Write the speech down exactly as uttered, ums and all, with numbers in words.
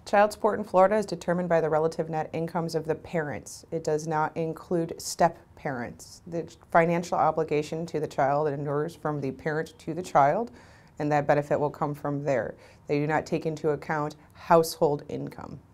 Child support in Florida is determined by the relative net incomes of the parents. It does not include step parents. The financial obligation to the child inures from the parent to the child, and that benefit will come from there. They do not take into account household income.